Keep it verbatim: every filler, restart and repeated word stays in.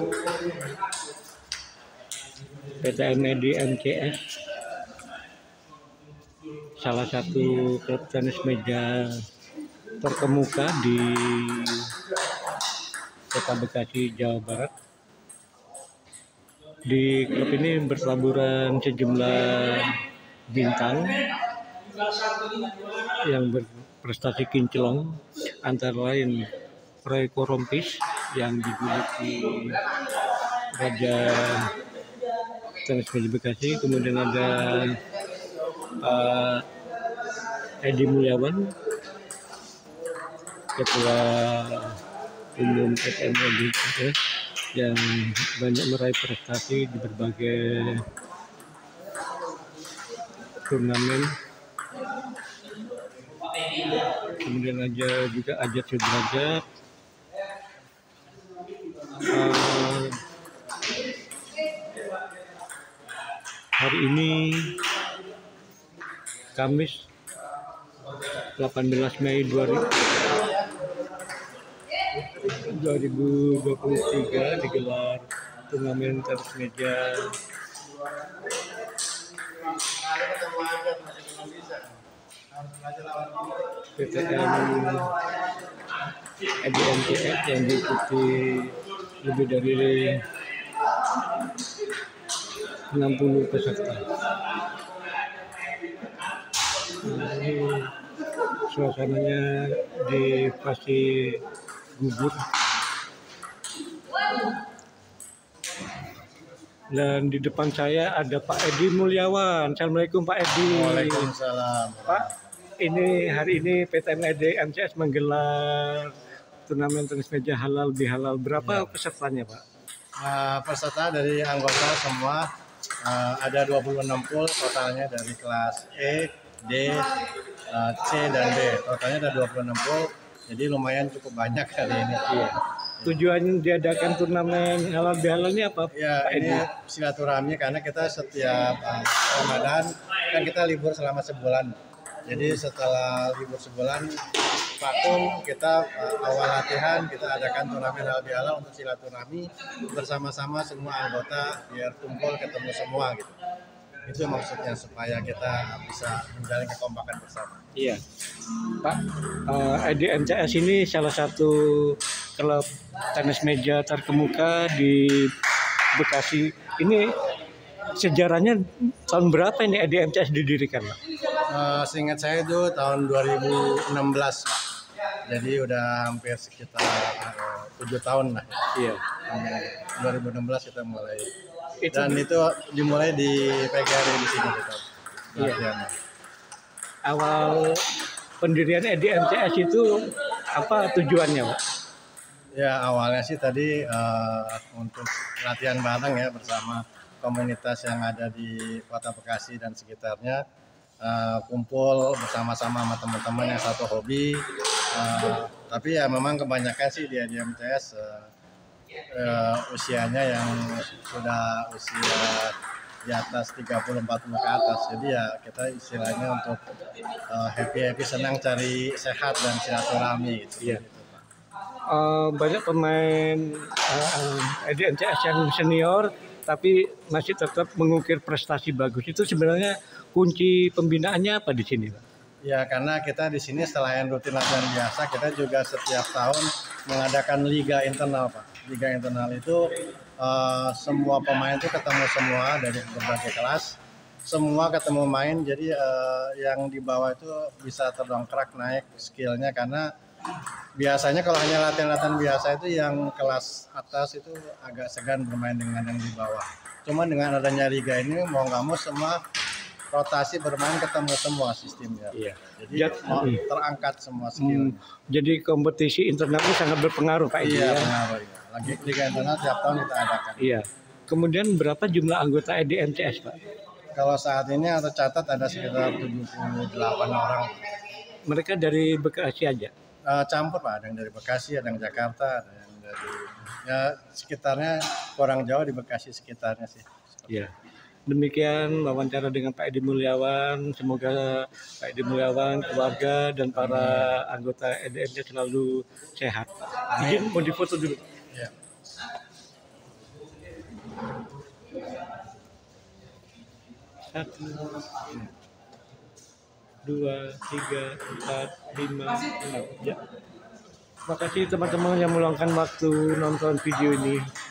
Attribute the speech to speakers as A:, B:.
A: P T M E D M C S, salah satu klub tenis meja terkemuka di Kota Bekasi, Jawa Barat. Di klub ini bertaburan sejumlah bintang yang berprestasi kinclong, antara lain Roy Korompis yang dijuluki Raja Tenis Meja Bekasi, kemudian ada Pak Edi Mulyawan, Ketua Umum P T M E D yang banyak meraih prestasi di berbagai turnamen. Kemudian ada juga Ajat Sudrajat, uh, hari ini Kamis delapan belas Mei dua ribu dua puluh tiga digelar turnamen tenis meja P T M E D M C S yang diikuti lebih dari enam puluh peserta. Nah, ini suasananya di Pasti Gugur. Dan di depan saya ada Pak Edi Mulyawan. Assalamualaikum Pak Edi.
B: Waalaikumsalam.
A: Pak, ini hari ini P T M E D M C S menggelar turnamen tenis meja halal bihalal. Berapa ya pesertanya Pak?
B: Uh, peserta dari anggota semua uh, ada dua puluh enam pool totalnya dari kelas E, D, uh, C, dan D. Totalnya ada dua puluh enam pool, jadi lumayan cukup banyak kali ini.
A: Iya. Tujuan diadakan turnamen halal bihalal ini apa?
B: Ya,
A: Pak
B: ini
A: Edi?
B: silaturahmi karena kita setiap uh, Ramadan kan kita libur selama sebulan. Jadi setelah libur sebulan vakum, kita uh, awal latihan kita adakan turnamen halal bihalal untuk silaturahmi bersama-sama semua anggota biar kumpul ketemu semua gitu. Itu maksudnya supaya kita bisa menjalin kekompakan bersama.
A: Iya, Pak. Uh, E D M C S ini salah satu klub tenis meja terkemuka di Bekasi. Ini sejarahnya tahun berapa ini E D M C S didirikan, Pak?
B: Uh, seingat saya itu tahun dua ribu enam belas, Pak. Jadi udah hampir sekitar uh, tujuh tahun lah.
A: Iya.
B: dua ribu enam belas kita mulai.
A: Itu
B: Dan itu dimulai di P G R I di sini kita.
A: Iya. Awal pendirian E D M C S itu apa tujuannya, Pak?
B: Ya awalnya sih tadi uh, untuk latihan bareng ya bersama komunitas yang ada di Kota Bekasi dan sekitarnya, uh, kumpul bersama-sama sama teman-teman yang satu hobi. Uh, tapi ya memang kebanyakan sih di E D M C S uh, uh, usianya yang sudah usia di atas tiga puluh empat puluh ke atas. Jadi ya kita istilahnya untuk uh, happy-happy senang cari sehat dan silaturahmi gitu.
A: Iya. Uh, banyak pemain uh, E D M C S yang senior tapi masih tetap mengukir prestasi bagus. Itu sebenarnya kunci pembinaannya apa di sini, Pak?
B: Ya karena kita di sini selain rutin latihan biasa, kita juga setiap tahun mengadakan liga internal, Pak. Liga internal itu uh, semua pemain itu ketemu semua dari berbagai kelas, semua ketemu main. Jadi uh, yang di bawah itu bisa terdongkrak naik skillnya karena biasanya kalau hanya latihan-latihan biasa itu yang kelas atas itu agak segan bermain dengan yang di bawah. Cuma dengan adanya liga ini mau nggak mau semua rotasi bermain ketemu semua sistemnya.
A: Iya.
B: Jadi
A: Jat,
B: mau terangkat semua skill.
A: Hmm, jadi kompetisi internal itu sangat berpengaruh, Pak.
B: Iya,
A: ya?
B: pengaruh. Iya. Lagi liga internal tiap tahun kita adakan.
A: Iya. Kemudian berapa jumlah anggota E D M C S, Pak?
B: Kalau saat ini yang tercatat ada sekitar tujuh puluh delapan orang.
A: Mereka dari Bekasi aja?
B: Uh, campur Pak, ada yang dari Bekasi, ada yang Jakarta, ada yang dari ya sekitarnya kurang jauh di Bekasi sekitarnya sih.
A: Iya. Demikian wawancara dengan Pak Edi Mulyawan. Semoga Pak Edi Mulyawan, keluarga, dan para anggota E D M C selalu sehat. Izin mau difoto dulu.
B: Ya.
A: Satu, dua, tiga, empat, lima, enam. Ya. Terima kasih teman-teman yang meluangkan waktu nonton video ini.